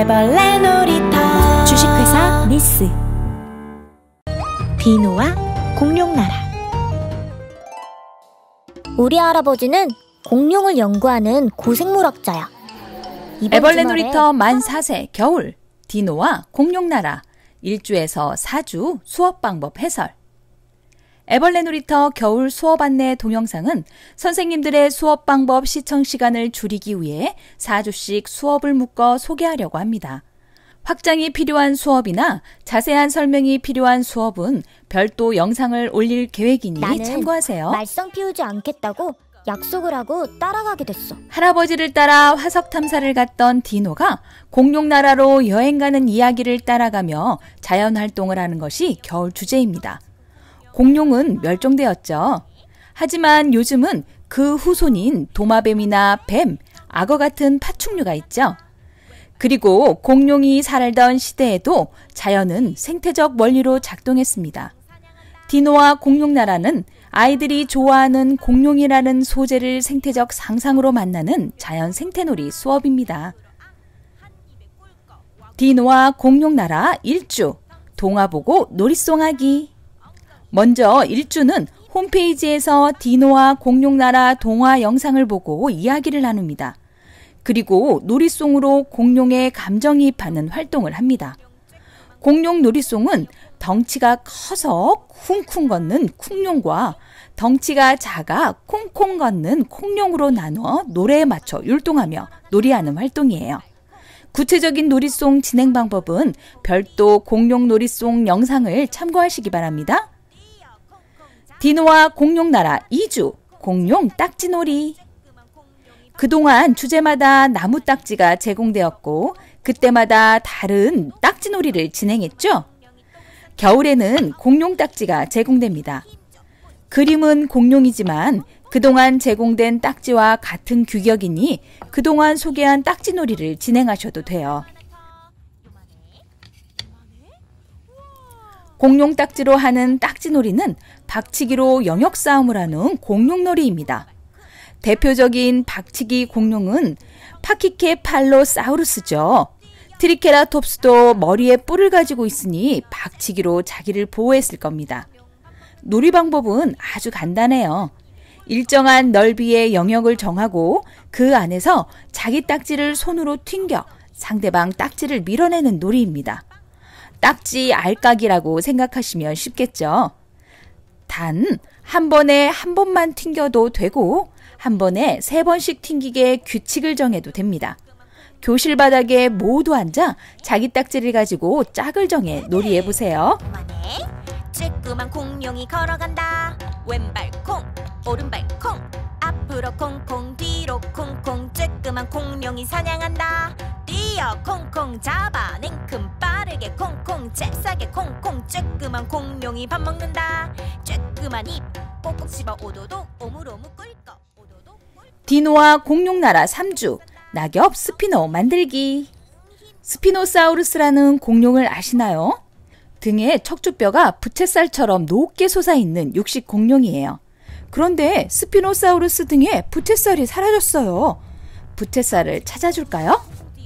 애벌레 놀이터. 주식회사 니스. 디노와 공룡나라. 우리 할아버지는 공룡을 연구하는 고생물학자야. 애벌레 놀이터 만 4세 겨울 디노와 공룡나라 1주에서 4주 수업 방법 해설. 애벌레 놀이터 겨울 수업 안내 동영상은 선생님들의 수업 방법 시청 시간을 줄이기 위해 4주씩 수업을 묶어 소개하려고 합니다. 확장이 필요한 수업이나 자세한 설명이 필요한 수업은 별도 영상을 올릴 계획이니 참고하세요. 말썽 피우지 않겠다고 약속을 하고 따라가게 됐어. 할아버지를 따라 화석 탐사를 갔던 디노가 공룡나라로 여행 가는 이야기를 따라가며 자연활동을 하는 것이 겨울 주제입니다. 공룡은 멸종되었죠. 하지만 요즘은 그 후손인 도마뱀이나 뱀, 악어 같은 파충류가 있죠. 그리고 공룡이 살던 시대에도 자연은 생태적 원리로 작동했습니다. 디노와 공룡나라는 아이들이 좋아하는 공룡이라는 소재를 생태적 상상으로 만나는 자연 생태놀이 수업입니다. 디노와 공룡나라 1주, 동화 보고 놀이송 하기. 먼저 1주는 홈페이지에서 디노와 공룡나라 동화 영상을 보고 이야기를 나눕니다. 그리고 놀이송으로 공룡의 감정이입하는 활동을 합니다. 공룡 놀이송은 덩치가 커서 쿵쿵 걷는 쿵룡과 덩치가 작아 콩콩 걷는 콩룡으로 나눠 노래에 맞춰 율동하며 놀이하는 활동이에요. 구체적인 놀이송 진행 방법은 별도 공룡 놀이송 영상을 참고하시기 바랍니다. 디노와 공룡나라 2주 공룡 딱지놀이. 그동안 주제마다 나무 딱지가 제공되었고 그때마다 다른 딱지놀이를 진행했죠. 겨울에는 공룡 딱지가 제공됩니다. 그림은 공룡이지만 그동안 제공된 딱지와 같은 규격이니 그동안 소개한 딱지놀이를 진행하셔도 돼요. 공룡 딱지로 하는 딱지놀이는 박치기로 영역 싸움을 하는 공룡놀이입니다. 대표적인 박치기 공룡은 파키케팔로사우루스죠. 트리케라톱스도 머리에 뿔을 가지고 있으니 박치기로 자기를 보호했을 겁니다. 놀이 방법은 아주 간단해요. 일정한 넓이의 영역을 정하고 그 안에서 자기 딱지를 손으로 튕겨 상대방 딱지를 밀어내는 놀이입니다. 딱지 알까기라고 생각하시면 쉽겠죠. 단, 한 번에 한 번만 튕겨도 되고 한 번에 3번씩 튕기게 규칙을 정해도 됩니다. 교실 바닥에 모두 앉아 자기 딱지를 가지고 짝을 정해 놀이해보세요. 쬐끄만 공룡이 걸어간다. 왼발 콩, 오른발 콩, 앞으로 콩콩, 뒤로 콩콩. 쬐끄만 공룡이 사냥한다. 뛰어 콩콩, 잡아 냉큼 빠르게 콩콩, 잽싸게 콩콩. 쬐끄만 공룡이 밥 먹는다. 쬐끄만 입 꼭꼭 씹어 오도독, 오물오물 꿀꺽. 디노와 공룡나라 3주 낙엽 스피노 만들기. 스피노사우루스라는 공룡을 아시나요? 등에 척추뼈가 부채살처럼 높게 솟아있는 육식 공룡이에요. 그런데 스피노사우루스 등에 부채살이 사라졌어요. 부채살을 찾아줄까요?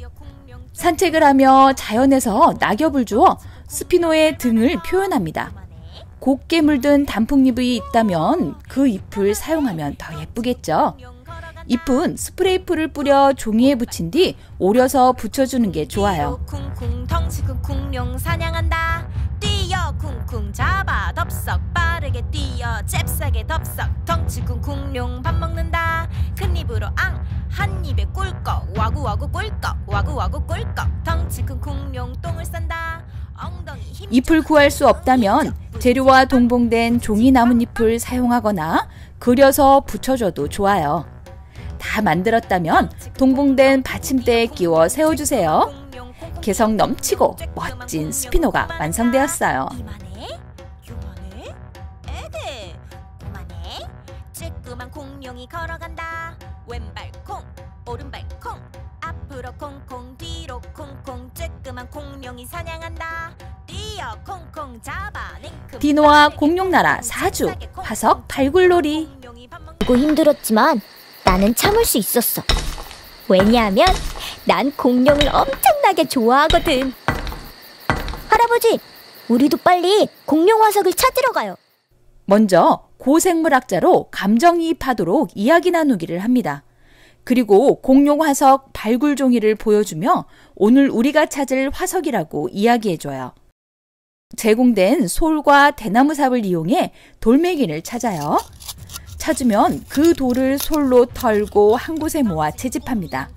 산책을 하며 자연에서 낙엽을 주어 스피노의 등을 표현합니다. 곱게 물든 단풍잎이 있다면 그 잎을 사용하면 더 예쁘겠죠. 잎은 스프레이풀을 뿌려 종이에 붙인 뒤 오려서 붙여주는 게 좋아요. 쿵쿵 덩치 큰 공룡 사냥한다. 뛰어 쿵쿵 잡아 덥석 빠르게 뛰어 잽싸게 덥석. 덩치 큰 공룡 밥 먹는다. 큰 입으로 앙 한 입에 꿀꺽 와구와구 꿀꺽 와구와구 꿀꺽. 덩치 큰 공룡 똥을 싼다. 엉덩이 힘. 잎을 구할 수 없다면 재료와 동봉된 종이 나뭇잎을 사용하거나 그려서 붙여줘도 좋아요. 다 만들었다면 동봉된 받침대에 끼워 세워주세요. 개성 넘치고 멋진 스피노가 완성되었어요. 요만해? 에헤, 요만해? 쬐끄만 공룡이 걸어간다. 왼발 콩, 오른발 콩, 앞으로 콩콩, 뒤로 콩콩. 쬐끄만 공룡이 사냥한다. 뛰어 콩콩, 잡아 냉큼. 디노와 공룡나라 4주 화석 발굴놀이. 그리고 힘들었지만 나는 참을 수 있었어. 왜냐하면 난 공룡을 엄청나게 좋아하거든. 할아버지, 우리도 빨리 공룡 화석을 찾으러 가요. 먼저 고생물학자로 감정이입하도록 이야기 나누기를 합니다. 그리고 공룡 화석 발굴 종이를 보여주며 오늘 우리가 찾을 화석이라고 이야기해줘요. 제공된 솔과 대나무 삽을 이용해 돌멩이를 찾아요. 찾으면 그 돌을 솔로 털고 한 곳에 모아 채집합니다.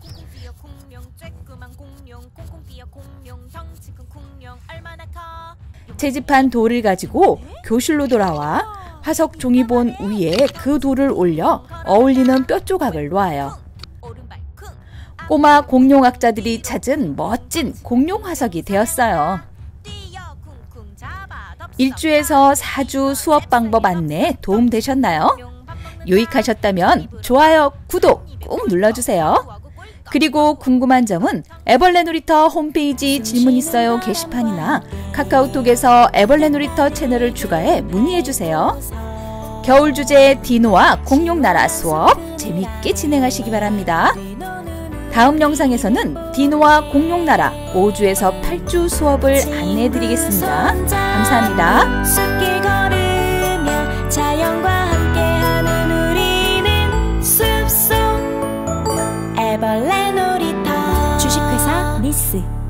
채집한 돌을 가지고 교실로 돌아와 화석 종이본 위에 그 돌을 올려 어울리는 뼈 조각을 놓아요. 꼬마 공룡학자들이 찾은 멋진 공룡 화석이 되었어요. 1주에서 4주 수업 방법 안내 도움되셨나요? 유익하셨다면 좋아요, 구독 꼭 눌러주세요. 그리고 궁금한 점은 애벌레 놀이터 홈페이지 질문 있어요 게시판이나 카카오톡에서 애벌레 놀이터 채널을 추가해 문의해주세요. 겨울 주제 디노와 공룡나라 수업 재밌게 진행하시기 바랍니다. 다음 영상에서는 디노와 공룡나라 5주에서 8주 수업을 안내해드리겠습니다. 감사합니다. 숲길 걸으며 자연과 함께하는 우리는 숲속 애벌레 놀이터 주식회사 니스